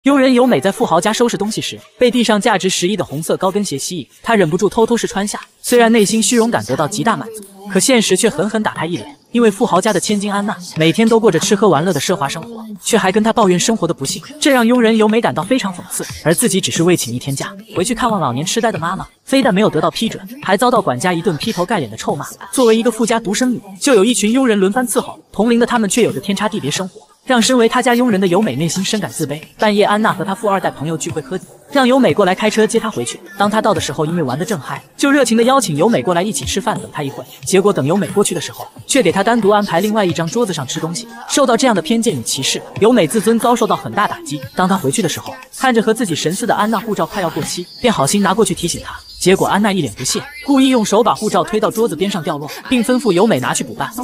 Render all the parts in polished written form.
佣人由美在富豪家收拾东西时，被地上价值10亿的红色高跟鞋吸引，她忍不住偷偷试穿下。虽然内心虚荣感得到极大满足，可现实却狠狠打她一脸。因为富豪家的千金安娜每天都过着吃喝玩乐的奢华生活，却还跟她抱怨生活的不幸，这让佣人由美感到非常讽刺。而自己只是为请1天假回去看望老年痴呆的妈妈，非但没有得到批准，还遭到管家一顿劈头盖脸的臭骂。作为一个富家独生女，就有一群佣人轮番伺候，同龄的他们却有着天差地别生活。让身为他家佣人的由美内心深感自卑。半夜，安娜和她富2代朋友聚会喝酒，让由美过来开车接她回去。当她到的时候，因为玩得正嗨，就热情地邀请由美过来一起吃饭，等她一会。结果等由美过去的时候，却给她单独安排另外一张桌子上吃东西。受到这样的偏见与歧视，由美自尊遭受到很大打击。当她回去的时候，看着和自己神似的安娜护照快要过期，便好心拿过去提醒她。结果安娜一脸不屑，故意用手把护照推到桌子边上掉落，并吩咐由美拿去补办。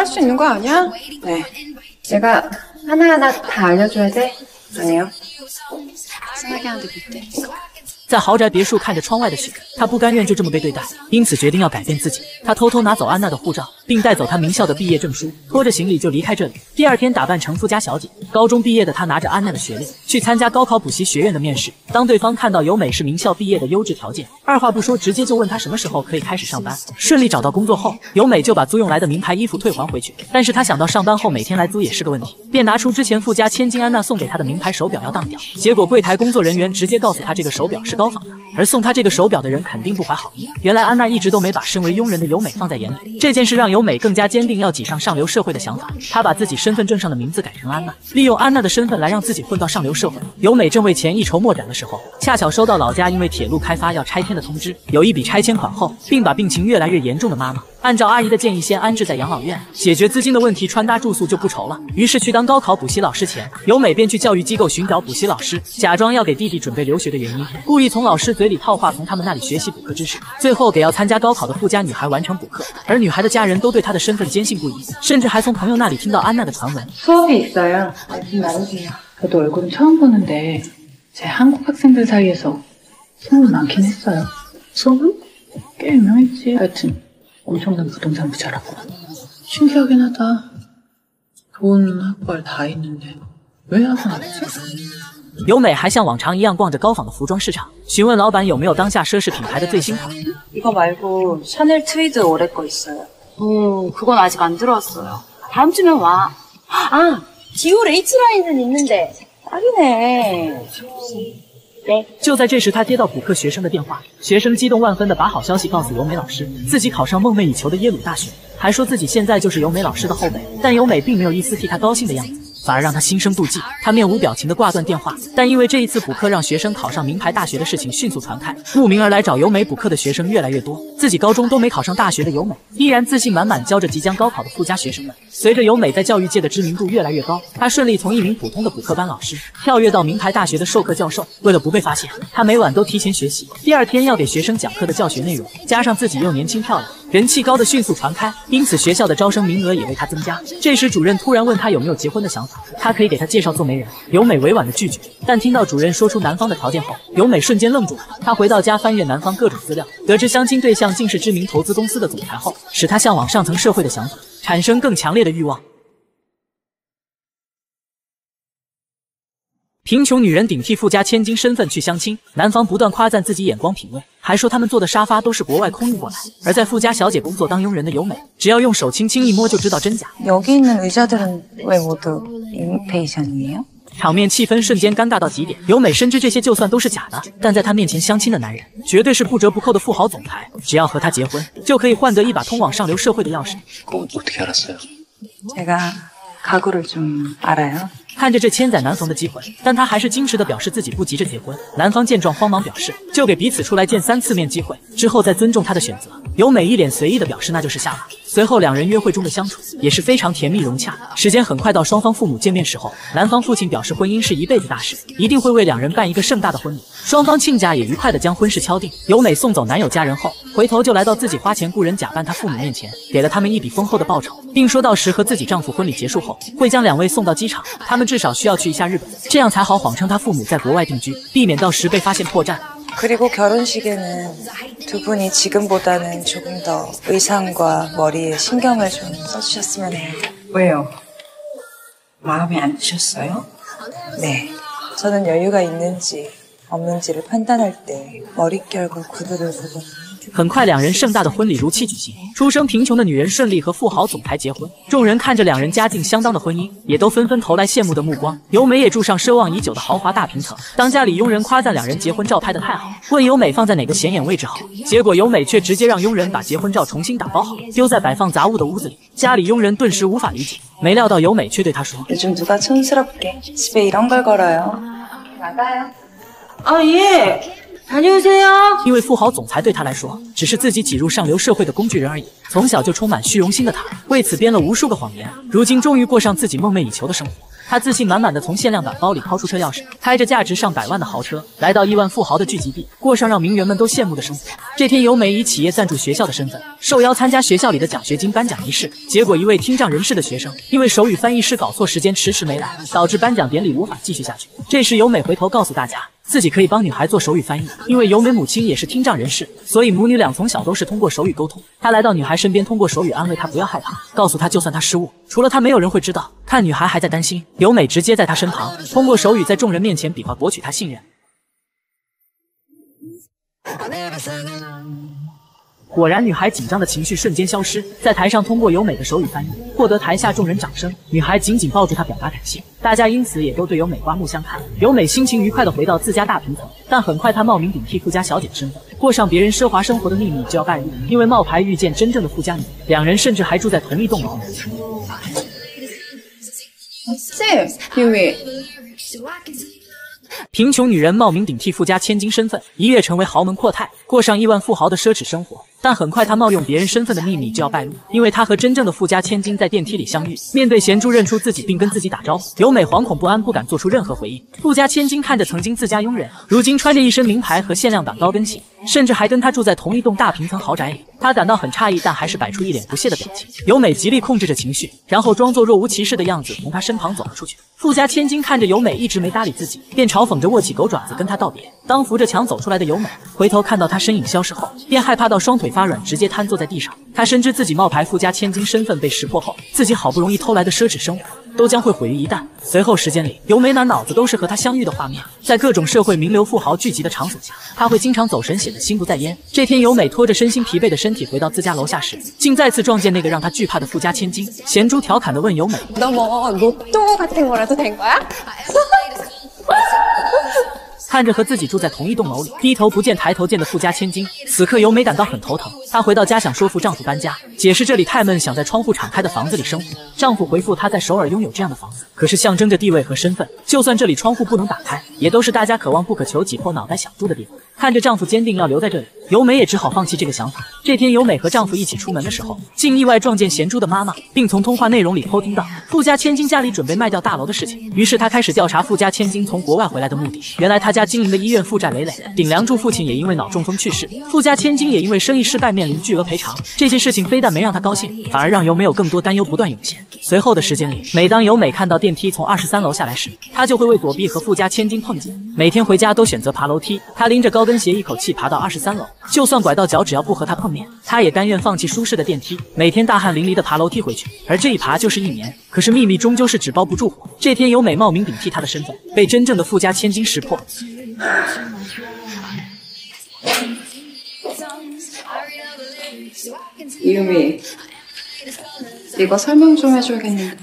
在豪宅别墅看着窗外的雪，他不甘愿就这么被对待，因此决定要改变自己。他偷偷拿走安娜的护照，并带走她名校的毕业证书，拖着行李就离开这里。第2天打扮成富家小姐，高中毕业的她拿着安娜的学历去参加高考补习学院的面试。当对方看到由美是名校毕业的优质条件，二话不说直接就问她什么时候可以开始上班。顺利找到工作后，由美就把租用来的名牌衣服退还回去。但是她想到上班后每天来租也是个问题，便拿出之前富家千金安娜送给她的名牌手表要当掉。结果柜台工作人员直接告诉她这个手表是高仿的，而送她这个手表的人肯定不怀好意。原来安娜一直都没把身为佣人的由美放在眼里，这件事让由美更加坚定要挤上上流社会的想法。她把自己身份证上的名字改成安娜，利用安娜的身份来让自己混到上流社会。由美正为钱一筹莫展的时候，恰巧收到老家因为铁路开发要拆迁的通知，有一笔拆迁款后，并把病情越来越严重的妈妈按照阿姨的建议先安置在养老院，解决资金的问题，穿搭住宿就不愁了。于是去当高考补习老师前，由美便去教育机构寻找补习老师，假装要给弟弟准备留学的原因，故意从老师嘴里套话，从他们那里学习补课知识，最后给要参加高考的富家女孩完成补课。而女孩的家人都对她的身份坚信不疑，甚至还从朋友那里听到安娜的传闻。 저도 얼굴은 처음 보는데 제 한국 학생들 사이에서 소문 많긴 했어요. 소문? 꽤 유명했지. 하여튼 엄청난 부동산 부자라고. 신기하긴 하다. 돈 학벌 다 있는데 왜 하고 났지? 由美还像往常一样逛着高仿的服装市场，询问老板有没有当下奢侈品牌的最新款。 이거 말고 샤넬 트위드 올해 거 있어요. 그건 아직 안 들어왔어요. 다음 주면 와. 아, 디올 H라인은 있는데 딱이네. 就在这时，他接到补课学生的电话，学生激动万分地把好消息告诉由美老师，自己考上梦寐以求的耶鲁大学，还说自己现在就是由美老师的后辈。但由美并没有一丝替他高兴的样子，反而让他心生妒忌。他面无表情地挂断电话。但因为这一次补课让学生考上名牌大学的事情迅速传开，慕名而来找由美补课的学生越来越多。自己高中都没考上大学的由美，依然自信满满教着即将高考的富家学生们。随着由美在教育界的知名度越来越高，她顺利从一名普通的补课班老师跳跃到名牌大学的授课教授。为了不被发现，她每晚都提前学习，第2天要给学生讲课的教学内容，加上自己又年轻漂亮，人气高的迅速传开，因此学校的招生名额也为她增加。这时主任突然问她有没有结婚的想法，她可以给他介绍做媒人。由美委婉的拒绝，但听到主任说出男方的条件后，由美瞬间愣住了。她回到家翻阅男方各种资料，得知相亲对象竟是知名投资公司的总裁后，使她向往上层社会的想法产生更强烈的欲望。贫穷女人顶替富家千金身份去相亲，男方不断夸赞自己眼光品味，还说他们坐的沙发都是国外空运过来。而在富家小姐工作当佣人的由美，只要用手轻轻一摸就知道真假。 여기 있는 의자들은 왜 모두 이미테이션이에요? 场面气氛瞬间尴尬到极点。由美深知这些就算都是假的，但在她面前相亲的男人绝对是不折不扣的富豪总裁，只要和他结婚，就可以换得一把通往上流社会的钥匙。 어떻게 알았어요? 제가 가구를 좀 알아요. 看着这千载难逢的机会，但他还是矜持地表示自己不急着结婚。男方见状慌忙表示，就给彼此出来见3次面机会，之后再尊重他的选择。由美一脸随意地表示那就是下马。随后2人约会中的相处也是非常甜蜜融洽。时间很快到双方父母见面时候，男方父亲表示婚姻是一辈子大事，一定会为2人办一个盛大的婚礼。双方亲家也愉快地将婚事敲定。由美送走男友家人后，回头就来到自己花钱雇人假扮他父母面前，给了他们一笔丰厚的报酬，并说到时和自己丈夫婚礼结束后，会将2位送到机场，他们至少需要去一下日本，这样才好谎称他父母在国外定居，避免到时被发现破绽。 그리고 결혼식에는 두 분이 지금보다는 조금 더 의상과 머리에 신경을 좀 써주셨으면 해요. 왜요? 마음에 안 드셨어요? 네. 저는 여유가 있는지 없는지를 판단할 때 머릿결과 구두를 보고 很快，两人盛大的婚礼如期举行。出生贫穷的女人顺利和富豪总裁结婚，众人看着两人家境相当的婚姻，也都纷纷投来羡慕的目光。由美也住上奢望已久的豪华大平层。当家里佣人夸赞两人结婚照拍得太好，问由美放在哪个显眼位置好，结果由美却直接让佣人把结婚照重新打包好，丢在摆放杂物的屋子里。家里佣人顿时无法理解，没料到由美却对他说：“ 요즘 누가 촌스럽게 집에 이런 걸 걸어요. 나가요. 아, 예. 다녀오세요. 因为富豪总裁对他来说，只是自己挤入上流社会的工具人而已。从小就充满虚荣心的他，为此编了无数个谎言，如今终于过上自己梦寐以求的生活。他自信满满的从限量版包里掏出车钥匙，开着价值上百万的豪车，来到亿万富豪的聚集地，过上让名媛们都羡慕的生活。这天，由美以企业赞助学校的身份，受邀参加学校里的奖学金颁奖仪式。结果，一位听障人士的学生因为手语翻译师搞错时间，迟迟没来，导致颁奖典礼无法继续下去。这时，由美回头告诉大家，自己可以帮女孩做手语翻译，因为由美母亲也是听障人士，所以母女俩从小都是通过手语沟通。她来到女孩身边，通过手语安慰她不要害怕，告诉她就算她失误，除了她没有人会知道。看女孩还在担心，由美直接在她身旁，通过手语在众人面前比划博取她信任。果然，女孩紧张的情绪瞬间消失，在台上通过由美的手语翻译，获得台下众人掌声。女孩紧紧抱住她表达感谢，大家因此也都对由美刮目相看。由美心情愉快地回到自家大平层，但很快她冒名顶替富家小姐的身份，过上别人奢华生活的秘密就要败露，因为冒牌遇见真正的富家女，两人甚至还住在同一栋楼。 유미. 贫穷女人冒名顶替富家千金身份，一跃成为豪门阔太，过上亿万富豪的奢侈生活。但很快，她冒用别人身份的秘密就要败露，因为她和真正的富家千金在电梯里相遇。面对贤珠认出自己并跟自己打招呼，由美惶恐不安，不敢做出任何回应。富家千金看着曾经自家佣人，如今穿着一身名牌和限量版高跟鞋，甚至还跟她住在同一栋大平层豪宅里。她感到很诧异，但还是摆出一脸不屑的表情。由美极力控制着情绪，然后装作若无其事的样子从她身旁走了出去。富家千金看着由美一直没搭理自己，便嘲讽着握起狗爪子跟她道别。当扶着墙走出来的由美回头看到她身影消失后，便害怕到双腿发软，直接瘫坐在地上。她深知自己冒牌富家千金身份被识破后，自己好不容易偷来的奢侈生活都将会毁于一旦。随后时间里，由美满脑子都是和她相遇的画面，在各种社会名流富豪聚集的场所下，她会经常走神，显得心不在焉。这天，由美拖着身心疲惫的身体回到自家楼下时，竟再次撞见那个让她惧怕的富家千金。贤珠调侃地问由美：“ 너 뭐 로또 같은 거라도 된 거야?" 看着和自己住在同一栋楼里，低头不见抬头见的富家千金，此刻由美感到很头疼。她回到家想说服丈夫搬家，解释这里太闷，想在窗户敞开的房子里生活。丈夫回复她在首尔拥有这样的房子，可是象征着地位和身份，就算这里窗户不能打开，也都是大家可望不可求、挤破脑袋想住的地方。看着丈夫坚定要留在这里，由美也只好放弃这个想法。这天，由美和丈夫一起出门的时候，竟意外撞见贤珠的妈妈，并从通话内容里偷听到富家千金家里准备卖掉大楼的事情。于是她开始调查富家千金从国外回来的目的。原来她家经营的医院负债累累，顶梁柱父亲也因为脑中风去世，富家千金也因为生意失败面临巨额赔偿。这些事情非但没让她高兴，反而让由美有更多担忧不断涌现。随后的时间里，每当由美看到电梯从23楼下来时，她就会为躲避和富家千金碰见，每天回家都选择爬楼梯。她拎着高跟鞋一口气爬到23楼，就算拐到脚，只要不和她碰面，她也甘愿放弃舒适的电梯，每天大汗淋漓的爬楼梯回去。而这一爬就是1年。可是秘密终究是纸包不住火。这天，由美冒名顶替她的身份，被真正的富家千金识破。 유미. 이거 설명 좀 해줘야겠는데.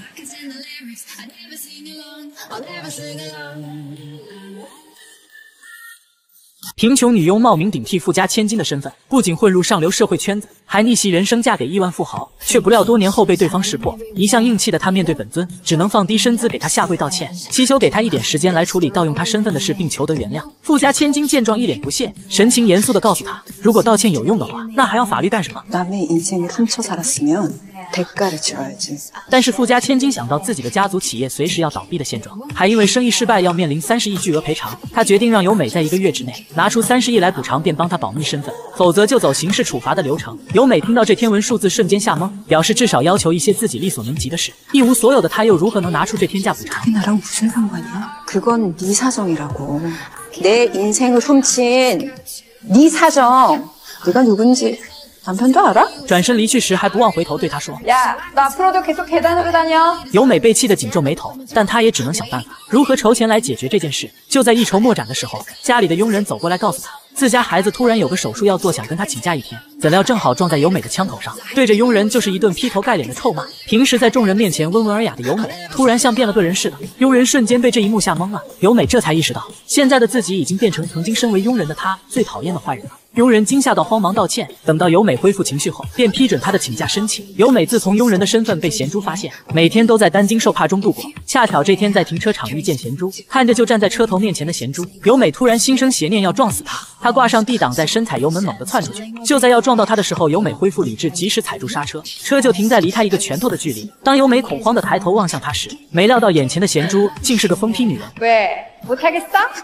贫穷女佣冒名顶替富家千金的身份，不仅混入上流社会圈子，还逆袭人生嫁给亿万富豪。却不料多年后被对方识破，一向硬气的她面对本尊，只能放低身姿给他下跪道歉，祈求给他一点时间来处理盗用他身份的事，并求得原谅。富家千金见状一脸不屑，神情严肃地告诉他，如果道歉有用的话，那还要法律干什么？ 남의 인생을 훔쳐 살았으면 대가를 치러야지. 但是富家千金想到自己的家族企业随时要倒闭的现状，还因为生意失败要面临30亿巨额赔偿，他决定让由美在1个月之内拿出30亿来补偿，便帮他保密身份，否则就走刑事处罚的流程。由美听到这天文数字瞬间吓懵，表示至少要求一些自己力所能及的事。一无所有的他又如何能拿出这天价补偿？ 나랑 무슨 상관이야? 그건 네 사정이라고. 내 인생을 훔친 네 사정. 네가 누군지 남편도 알아? 转身离去时还不忘回头对他说。 야, 너 앞으로도 계속 계단으로 다녀. 由美被气得紧皱眉头，但她也只能想办法如何筹钱来解决这件事。就在一筹莫展的时候，家里的佣人走过来告诉她，自家孩子突然有个手术要做，想跟她请假1天。怎料正好撞在由美的枪口上，对着佣人就是一顿劈头盖脸的臭骂。平时在众人面前温文尔雅的由美，突然像变了个人似的。佣人瞬间被这一幕吓懵了，由美这才意识到，现在的自己已经变成曾经身为佣人的她最讨厌的坏人了。佣人惊吓到慌忙道歉，等到由美恢复情绪后，便批准她的请假申请。由美自从佣人的身份被贤珠发现，每天都在担惊受怕中度过。恰巧这天在停车场遇见贤珠，看着就站在车头面前的贤珠，由美突然心生邪念要撞死她。她挂上 D 档，在深踩油门猛地窜出去。就在要撞到她的时候，由美恢复理智，及时踩住刹车，车就停在离她1个拳头的距离。当由美恐慌地抬头望向她时，没料到眼前的贤珠竟是个疯批女人。 왜? 못하겠어?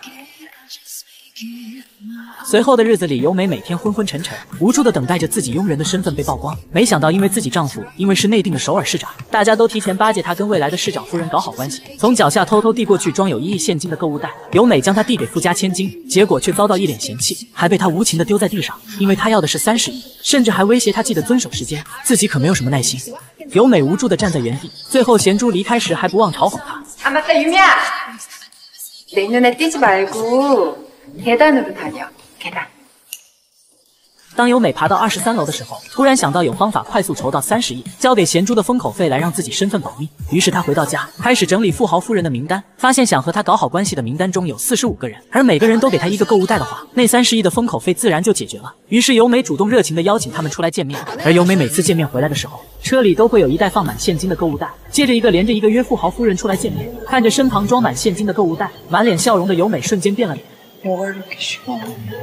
随后的日子里，由美每天昏昏沉沉，无助地等待着自己佣人的身份被曝光。没想到，因为自己丈夫因为是内定的首尔市长，大家都提前巴结他跟未来的市长夫人搞好关系，从脚下偷偷递过去装有1亿现金的购物袋。由美将它递给富家千金，结果却遭到一脸嫌弃，还被他无情地丢在地上，因为他要的是30亿，甚至还威胁他记得遵守时间，自己可没有什么耐心。由美无助地站在原地，最后贤珠离开时还不忘嘲讽他。 아, 맞다, 유미야! 내 눈에 띄지 말고 계단으로 다녀. 계단. 当由美爬到23楼的时候，突然想到有方法快速筹到30亿，交给贤珠的封口费来让自己身份保密。于是他回到家，开始整理富豪夫人的名单，发现想和他搞好关系的名单中有45个人，而每个人都给他1个购物袋的话，那30亿的封口费自然就解决了。于是由美主动热情地邀请他们出来见面，而由美每次见面回来的时候，车里都会有1袋放满现金的购物袋，接着一个连着一个约富豪夫人出来见面，看着身旁装满现金的购物袋，满脸笑容的由美瞬间变了脸。 뭐가 이렇게 쉬워?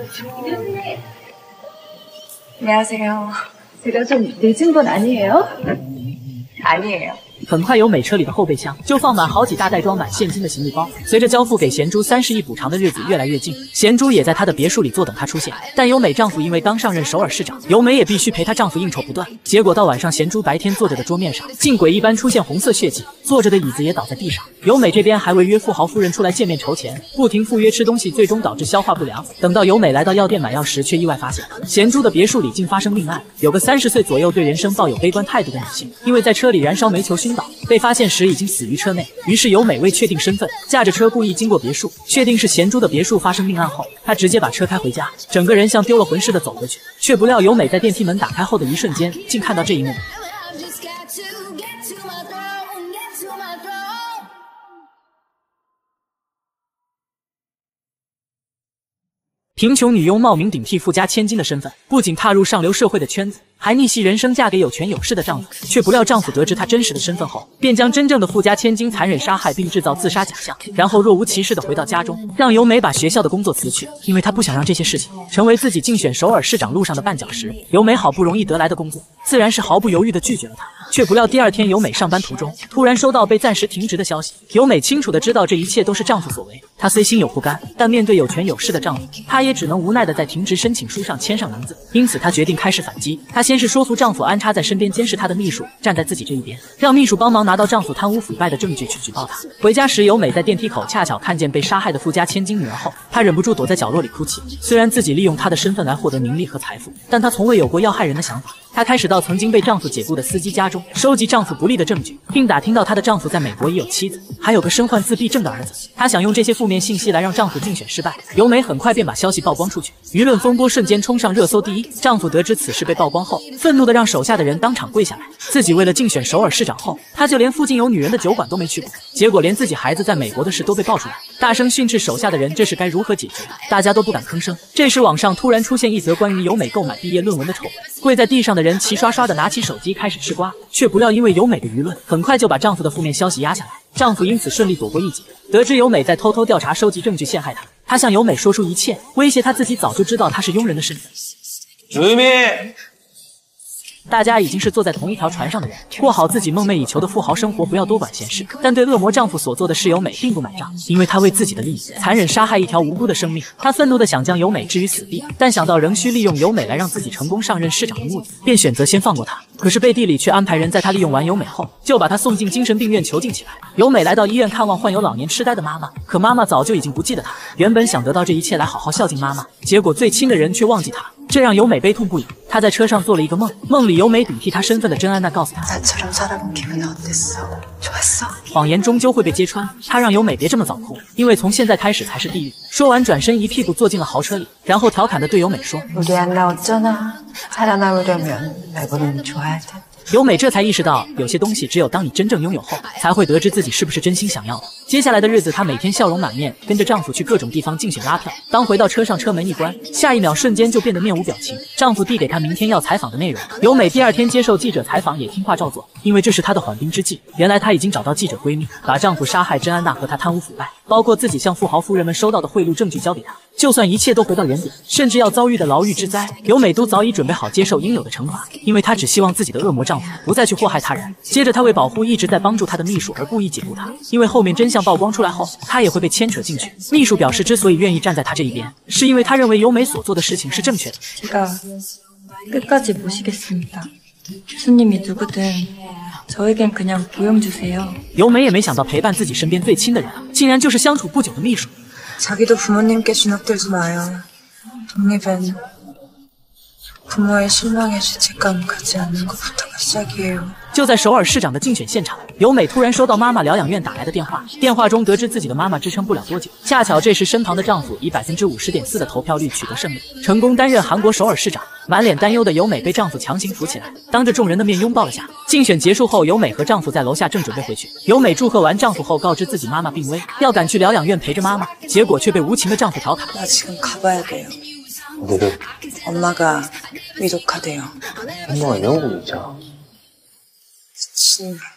안녕하세요. 제가 좀 늦은 건 아니에요? 아니에요. 很快，由美车里的后备箱就放满好几大袋装满现金的行李包。随着交付给贤珠30亿补偿的日子越来越近，贤珠也在她的别墅里坐等她出现。但由美丈夫因为刚上任首尔市长，由美也必须陪她丈夫应酬不断。结果到晚上，贤珠白天坐着的桌面上竟鬼一般出现红色血迹，坐着的椅子也倒在地上。由美这边还为约富豪夫人出来见面筹钱，不停赴约吃东西，最终导致消化不良。等到由美来到药店买药时，却意外发现贤珠的别墅里竟发生命案，有个30岁左右对人生抱有悲观态度的女性，因为在车里燃烧煤球熏倒，被发现时已经死于车内。于是由美为确定身份，驾着车故意经过别墅，确定是贤珠的别墅发生命案后，她直接把车开回家，整个人像丢了魂似的走回去。却不料由美在电梯门打开后的一瞬间，竟看到这一幕。贫穷女佣冒名顶替富家千金的身份，不仅踏入上流社会的圈子，还逆袭人生，嫁给有权有势的丈夫。却不料丈夫得知她真实的身份后，便将真正的富家千金残忍杀害，并制造自杀假象，然后若无其事地回到家中，让由美把学校的工作辞去，因为她不想让这些事情成为自己竞选首尔市长路上的绊脚石。由美好不容易得来的工作，自然是毫不犹豫地拒绝了他。却不料第2天，由美上班途中突然收到被暂时停职的消息。由美清楚地知道这一切都是丈夫所为，她虽心有不甘，但面对有权有势的丈夫，她也只能无奈地在停职申请书上签上名字。因此她决定开始反击。她先是说服丈夫安插在身边监视她的秘书站在自己这一边，让秘书帮忙拿到丈夫贪污腐败的证据去举报他。回家时，由美在电梯口恰巧看见被杀害的富家千金女儿后，她忍不住躲在角落里哭泣。虽然自己利用她的身份来获得名利和财富，但她从未有过要害人的想法。她开始到曾经被丈夫解雇的司机家中收集丈夫不利的证据，并打听到她的丈夫在美国已有妻子，还有个身患自闭症的儿子。她想用这些负面信息来让丈夫竞选失败。由美很快便把消息曝光出去，舆论风波瞬间冲上热搜第1。丈夫得知此事被曝光后，愤怒地让手下的人当场跪下来。自己为了竞选首尔市长后，他就连附近有女人的酒馆都没去过，结果连自己孩子在美国的事都被爆出来，大声训斥手下的人这事该如何解决。大家都不敢吭声。这时网上突然出现一则关于由美购买毕业论文的丑闻，跪在地上的人齐刷刷地拿起手机开始吃瓜。却不料因为由美的舆论，很快就把丈夫的负面消息压下来，丈夫因此顺利躲过一劫。得知由美在偷偷调查收集证据陷害他，他向由美说出一切，威胁他自己早就知道他是佣人的身份。大家已经是坐在同一条船上的人，过好自己梦寐以求的富豪生活，不要多管闲事。但对恶魔丈夫所做的事，由美并不买账，因为她为自己的利益残忍杀害一条无辜的生命。她愤怒地想将由美置于死地，但想到仍需利用由美来让自己成功上任市长的目的，便选择先放过她。 可是背地里却安排人在他利用完由美后，就把他送进精神病院囚禁起来。由美来到医院看望患有老年痴呆的妈妈，可妈妈早就已经不记得她。原本想得到这一切来好好孝敬妈妈，结果最亲的人却忘记她，这让由美悲痛不已。她在车上做了一个梦，梦里由美顶替她身份的真安娜告诉她，谎言终究会被揭穿。她让由美别这么早哭，因为从现在开始才是地狱。说完转身一屁股坐进了豪车里，然后调侃地对由美说， 우리 안나 어쩌나 살아남으려면 매번은 좋아야 돼. 由美这才意识到，有些东西只有当你真正拥有后，才会得知自己是不是真心想要的。接下来的日子，她每天笑容满面，跟着丈夫去各种地方竞选拉票。当回到车上，车门一关，下一秒瞬间就变得面无表情。丈夫递给她明天要采访的内容，由美第二天接受记者采访也听话照做，因为这是她的缓兵之计。原来她已经找到记者闺蜜，把丈夫杀害真安娜和她贪污腐败，包括自己向富豪夫人们收到的贿赂证据交给她。就算一切都回到原点，甚至要遭遇的牢狱之灾，由美都早已准备好接受应有的惩罚，因为她只希望自己的恶魔丈夫不再去祸害他人。接着她为保护一直在帮助她的秘书而故意解雇他，因为后面真相曝光出来后，她也会被牵扯进去。秘书表示，之所以愿意站在她这一边，是因为他认为由美所做的事情是正确的。 제가 끝까지 모시겠습니다. 교수님이 누구든 저에겐 그냥 보영 주세요. 由美也没想到陪伴自己身边最亲的人，竟然就是相处不久的秘书。 자기도 부모님께 주눅들지 마요. 독립은 부모의 실망에 죄책감 갖지 않는 것부터가 시작이에요. 就在首尔市长的竞选现场，由美突然收到妈妈疗养院打来的电话，电话中得知自己的妈妈支撑不了多久。恰巧这时身旁的丈夫以50.4%的投票率取得胜利，成功担任韩国首尔市长。满脸担忧的由美被丈夫强行扶起来，当着众人的面拥抱了下。竞选结束后，由美和丈夫在楼下正准备回去。由美祝贺完丈夫后，告知自己妈妈病危，要赶去疗养院陪着妈妈，结果却被无情的丈夫调侃。 나 지금 가봐야 돼요. 너도 엄마가 위독하대요. 엄마가 영국이죠. 미친.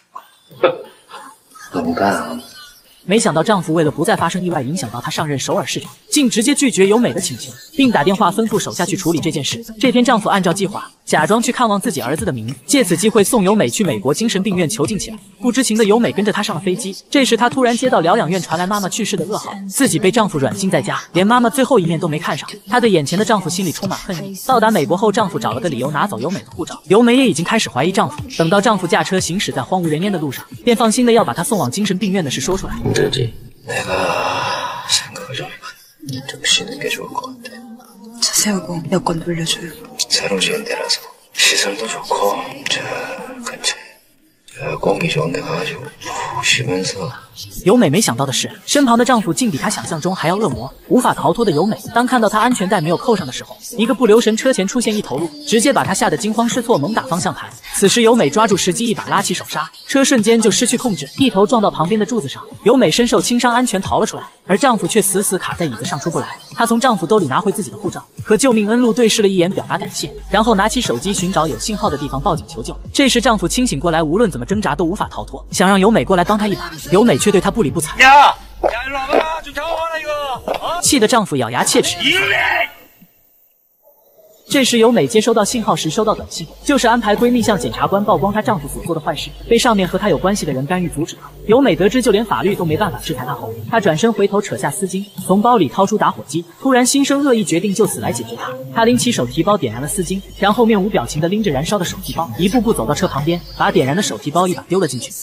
농담. 没想到丈夫为了不再发生意外影响到她上任首尔市长，竟直接拒绝由美的请求，并打电话吩咐手下去处理这件事。这天，丈夫按照计划假装去看望自己儿子的名，借此机会送由美去美国精神病院囚禁起来。不知情的由美跟着他上了飞机。这时，她突然接到疗养院传来妈妈去世的噩耗，自己被丈夫软禁在家，连妈妈最后一面都没看上。她对眼前的丈夫心里充满恨意。到达美国后，丈夫找了个理由拿走由美的护照，由美也已经开始怀疑丈夫。等到丈夫驾车行驶在荒无人烟的路上，便放心的要把她送往精神病院的事说出来。 힘들지? 내가 생각을 좀 쉬는 게 좋을 것 같아. 차 세우고 여권 돌려줘요. 새로 지은 데라서 시설도 좋고 저 근처에 공기 좋은 데 가가지고 푹 쉬면서. 由美没想到的是，身旁的丈夫竟比她想象中还要恶魔。无法逃脱的由美，当看到她安全带没有扣上的时候，一个不留神车前出现一头鹿，直接把她吓得惊慌失措，猛打方向盘。此时由美抓住时机，一把拉起手刹，车瞬间就失去控制，一头撞到旁边的柱子上。由美身受轻伤，安全逃了出来，而丈夫却死死卡在椅子上出不来。她从丈夫兜里拿回自己的护照，和救命恩路对视了一眼，表达感谢，然后拿起手机寻找有信号的地方报警求救。这时丈夫清醒过来，无论怎么挣扎都无法逃脱，想让由美过来帮他一把，由美却对他不理不睬。 야 일로 와봐. 좀 잡아봐라 이거. 气得丈夫咬牙切齿。这时由美接收到信号时收到短信，就是安排闺蜜向检察官曝光她丈夫所做的坏事，被上面和她有关系的人干预阻止了。由美得知就连法律都没办法制裁她后，她转身回头扯下丝巾，从包里掏出打火机，突然心生恶意，决定就此来解决她。她拎起手提包点燃了丝巾，然后面无表情地拎着燃烧的手提包，一步步走到车旁边，把点燃的手提包一把丢了进去。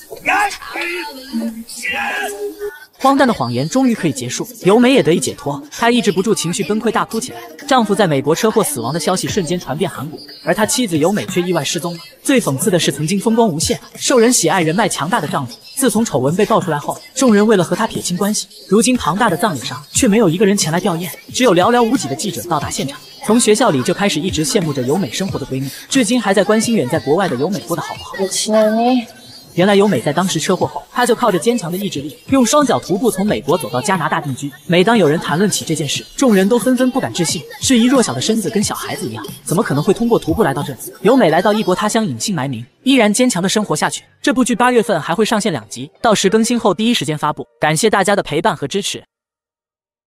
荒诞的谎言终于可以结束，由美也得以解脱。她抑制不住情绪崩溃，大哭起来。丈夫在美国车祸死亡的消息瞬间传遍韩国，而他妻子由美却意外失踪了。最讽刺的是，曾经风光无限、受人喜爱、人脉强大的丈夫，自从丑闻被爆出来后，众人为了和他撇清关系，如今庞大的葬礼上却没有一个人前来吊唁，只有寥寥无几的记者到达现场。从学校里就开始一直羡慕着由美生活的闺蜜，至今还在关心远在国外的由美过得好不好。 原来由美在当时车祸后，她就靠着坚强的意志力，用双脚徒步从美国走到加拿大定居。每当有人谈论起这件事，众人都纷纷不敢置信，质疑弱小的身子跟小孩子一样，怎么可能会通过徒步来到这里？由美来到异国他乡，隐姓埋名，依然坚强的生活下去。这部剧8月份还会上线2集，到时更新后第一时间发布。感谢大家的陪伴和支持。